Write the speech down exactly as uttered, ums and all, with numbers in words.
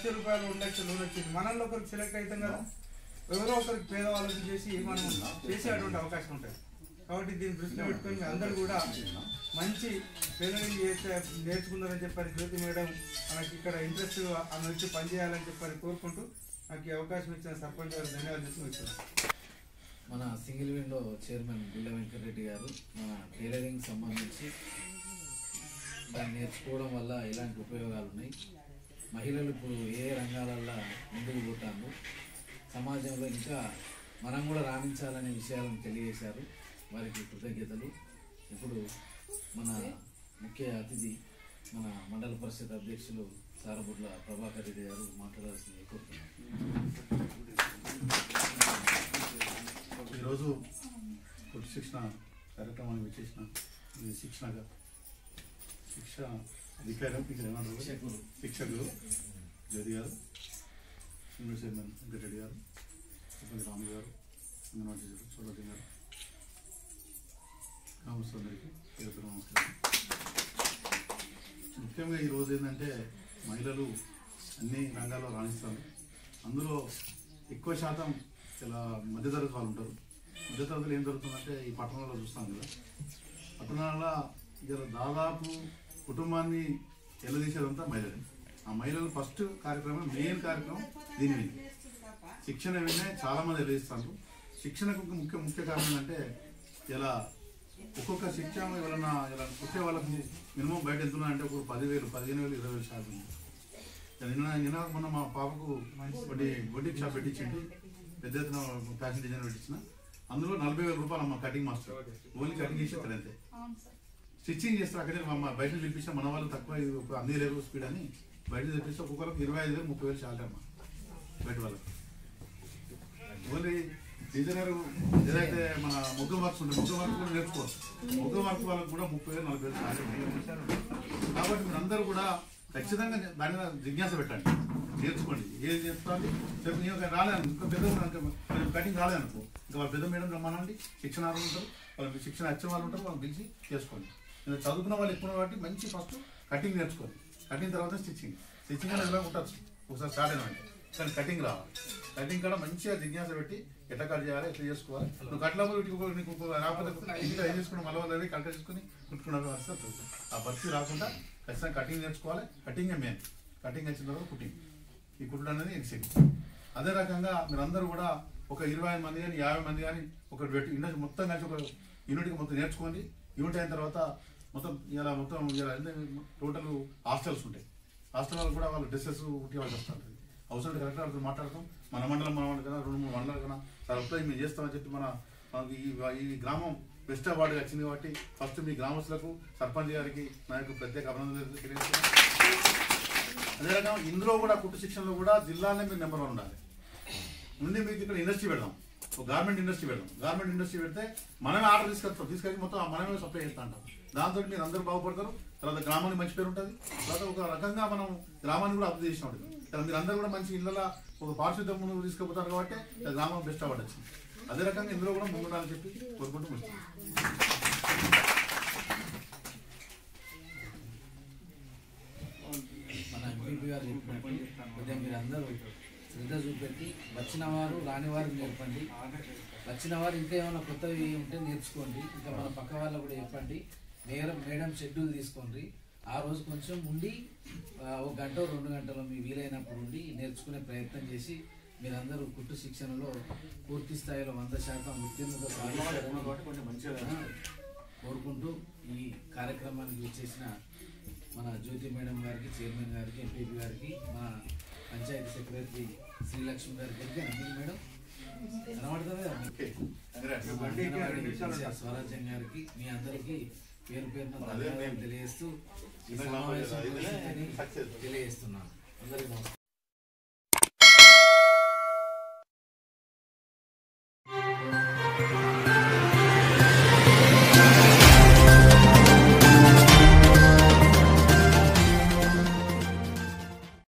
లక్ష రూపాయలు రెండు లక్షలు లోన్ వచ్చింది, మనల్లో ఒకరికి సెలెక్ట్ అవుతాం కదా, ఎవరో ఒకరికి పేదవాళ్ళకి చేసి మనం చేసేటువంటి అవకాశం ఉంటుంది. కాబట్టి దీన్ని దృష్టిలో పెట్టుకొని అందరూ కూడా మంచి టైలరింగ్ చేస్తే నేర్చుకుందారని చెప్పని జ్యోతి మేడం మనకి ఇక్కడ ఇంట్రెస్ట్ ఆమె వచ్చి పనిచేయాలని చెప్పని కోరుకుంటూ నాకు ఈ అవకాశం ఇచ్చిన సర్పంచ్ గారు ధన్యవాదాలు చెప్తున్నాను. మన సింగిల్ విండో చైర్మన్ బిల్ల వెంకటరెడ్డి గారు మన టైలరింగ్ సంబంధించి దాన్ని నేర్చుకోవడం వల్ల ఎలాంటి ఉపయోగాలు ఉన్నాయి, మహిళలు ఇప్పుడు ఏ రంగాలల్లో ముందుకు పోతాము, సమాజంలో ఇంకా మనం కూడా రాణించాలనే విషయాలను తెలియజేశారు. వారికి కృతజ్ఞతలు. ఇప్పుడు మన ముఖ్య అతిథి మన మండల పరిషత్ అధ్యక్షులు సారబుడ్ల ప్రభాకర్ రెడ్డి గారు మాట్లాడాల్సింది కోరుతున్నాను. ఈరోజు కుటుంబ శిక్షణ కార్యక్రమాన్ని వచ్చేసిన శిక్షణ శిక్ష అధికారం ఇక్కడ ఏమంటారు శిక్షకులు శిక్షకులు జ్యోతి గారు, సింగిల్ చైర్మన్ వెంకటరెడ్డి గారు, సర్పంచ్ రాము గారు, అంగన్వాడీ టీచర్ సోదరి గారు, గ్రామస్తులందరికీ పేరు నమస్కారం. ముఖ్యంగా ఈరోజు ఏంటంటే మహిళలు అన్ని రంగాల్లో రాణిస్తారు. అందులో ఎక్కువ శాతం ఇలా మధ్యతరగతి వాళ్ళు ఉంటారు. మధ్యతరగతిలో ఏం జరుగుతుందంటే ఈ పట్టణాల్లో చూస్తాం కదా, పట్టణాల్లో ఇలా దాదాపు కుటుంబాన్ని ఎల్లదీసేదంతా మహిళలు. ఆ మహిళలు ఫస్ట్ కార్యక్రమం మెయిన్ కార్యక్రమం దీని మీద శిక్షణ వినే చాలామంది ఎల్లదీస్తారు. శిక్షణకు ముఖ్య ముఖ్య కారణం ఏంటంటే ఇలా ఒక్కొక్క శిక్ష ఎవరైనా ఇలా కుట్టే వాళ్ళకి మినిమం బయట ఎంతున్నా అంటే ఒక పదివేలు పదిహేను వేలు ఇరవై వేలు షాప్ ఉంది. నిన్న నిన్న మొన్న మా పాపకు ఒకటి బొటిక్ షాప్ పెట్టించండి, పెద్ద ఎత్తున ఫ్యాషన్ డిజైన్ పెట్టించిన, అందులో నలభై వేల రూపాయలు అమ్మ కటింగ్ మాస్టర్, ఓన్లీ కటింగ్ చేసి అక్కడ అంతే. స్టిచ్చింగ్ చేస్తారు అక్కడే మా బయట తెప్పిస్తే మన వాళ్ళు తక్కువ అందే లేరు స్పీడ్ అని బయట తెప్పిస్తే ఒక్కొక్కరికి ఇరవై ఐదు వేలు ముప్పై వేలు చాలే అమ్మ బయట వాళ్ళకి. ఓన్లీ డిజైనర్ ఏదైతే మన ముగ్గు వర్క్స్ ఉంటుంది ముగ్గు వర్క్ కూడా నేర్చుకోవచ్చు. ముగ్గు వర్క్ వాళ్ళకి కూడా ముప్పై వేలు నలభై వేలు చాలే. కాబట్టి మీరు అందరూ కూడా ఖచ్చితంగా దాని మీద జిజ్ఞాస పెట్టండి, నేర్చుకోండి. ఏది నేర్చుకోవాలి రేపు నేను రాలేను ఇంకా పెద్ద కటింగ్ రాలేదనుకో ఇంకా వాళ్ళ పెద్ద మేడం రమ్మనండి, శిక్షణ ఉంటారు, వాళ్ళకి శిక్షణ వచ్చిన వాళ్ళు ఉంటారు, వాళ్ళని పిలిచి చేసుకోండి. నేను చదువుకున్న వాళ్ళు ఎక్కువ కాబట్టి మంచి ఫస్ట్ కటింగ్ నేర్చుకోండి, కటింగ్ తర్వాత స్టిచ్చింగ్. స్టిచ్చింగ్ అనేది ఎలా ఉండొచ్చు ఒకసారి స్టార్ట్ అయినా కానీ కటింగ్ రావాలి. కటింగ్ కూడా మంచిగా జిజ్ఞాస పెట్టి ఎట్లా కట్ చేయాలి ఎట్లా చేసుకోవాలి. నువ్వు కట్లప్పుడు నీకు రాకపోతే ఇంట్లో ఏం చేసుకుని మళ్ళీ వాళ్ళు కట్ చేసుకుని కుట్టుకున్న పరిస్థితి ఆ పరిస్థితి రాకుండా ఖచ్చితంగా కటింగ్ నేర్చుకోవాలి. కటింగే మెయిన్. కటింగ్ వచ్చిన తర్వాత కుట్టింగ్, ఈ కుట్టడం అనేది ఎక్సెక్ట్. అదే రకంగా మీరందరూ కూడా ఒక ఇరవై ఐదు మంది కానీ యాభై మంది కానీ ఒక ఇండస్ట్రీ మొత్తం కలిసి ఒక యూనిట్కి మొత్తం నేర్చుకోండి. యూనిట్ అయిన తర్వాత మొత్తం ఇలా మొత్తం ఇలా టోటల్ హాస్టల్స్ ఉంటాయి. హాస్టల్ వాళ్ళు కూడా వాళ్ళు డ్రెస్సెస్ కుట్టి వాళ్ళకి వస్తుంటుంది. అవసరం కరెక్ట్గా వాళ్ళతో మాట్లాడతాం. మన మండలం మన మండలం కదా రెండు మూడు మండలాలు కదా సార్ వస్తాయి మేము చేస్తామని చెప్పి మన ఈ ఈ గ్రామం బెస్ట్ అవార్డుగా వచ్చింది. కాబట్టి ఫస్ట్ మీ గ్రామస్తులకు సర్పంచ్ గారికి నా యొక్క ప్రత్యేక అభినందనలు తెలియజేస్తున్నాను. అదే రకంగా ఇందులో కూడా కుట్టు శిక్షణలో కూడా జిల్లాలో మీరు నెంబర్ వన్ ఉండాలి. నుండి మీకు ఇక్కడ ఇండస్ట్రీ పెడదాం, ఒక గార్మెంట్ ఇండస్ట్రీ పెడదాం. గార్మెంట్ ఇండస్ట్రీ పెడితే మనమే ఆర్డర్ తీసుకొస్తాం, తీసుకొచ్చి మొత్తం మనమే సప్లై చేస్తూ ఉంటాం. దాంతో మీరు అందరూ బాగుపడతారు. తర్వాత గ్రామానికి మంచి పేరు ఉంటుంది. తర్వాత ఒక రకంగా మనం గ్రామాన్ని కూడా అభివృద్ధి చేసిన ఉంటుంది. మీరు అందరూ కూడా మంచి ఇళ్ళ ఒక పారిశుద్ధ్యం ముందు తీసుకుపోతారు కాబట్టి గ్రామం బెస్ట్ అవార్డు వచ్చింది. అదే రకంగా ఇందులో కూడా ముందుండాలని చెప్పి కోరుకుంటూ ముగిస్తాం. మన ఎంపీ గారు చెప్పినట్టు కొద్దిగా మీరు అందరూ శ్రద్ధ చూపెట్టి వచ్చిన వారు రాని వారికి నేర్పండి. వచ్చిన వారు ఇంకా ఏమైనా కొత్తవి ఉంటే నేర్చుకోండి. ఇంకా మన పక్క వాళ్ళకు కూడా చెప్పండి. మేడం మేడం షెడ్యూల్ తీసుకోండి. ఆ రోజు కొంచెం ఉండి ఒక గంట రెండు గంటలు మీ వీలైనప్పుడు ఉండి నేర్చుకునే ప్రయత్నం చేసి మీరందరూ కుట్టు శిక్షణలో పూర్తి స్థాయిలో వంద శాతం ఉత్తీర్ణత సాధిస్తారని కోరుకుంటూ ఈ కార్యక్రమానికి వచ్చేసిన మన జ్యోతి మేడం గారికి, చైర్మన్ గారికి, ఎంపీపీ గారికి, మన పంచాయతీ సెక్రటరీ శ్రీలక్ష్మి గారికి అన్ని మేడం కనబడుతుంది స్వరాజ్యం గారికి మీ అందరికీ పేరు పేరున ధన్యవాదాలు తెలియజేస్తూ తెలియజేస్తున్నాను. అందరికీ నమస్కారం.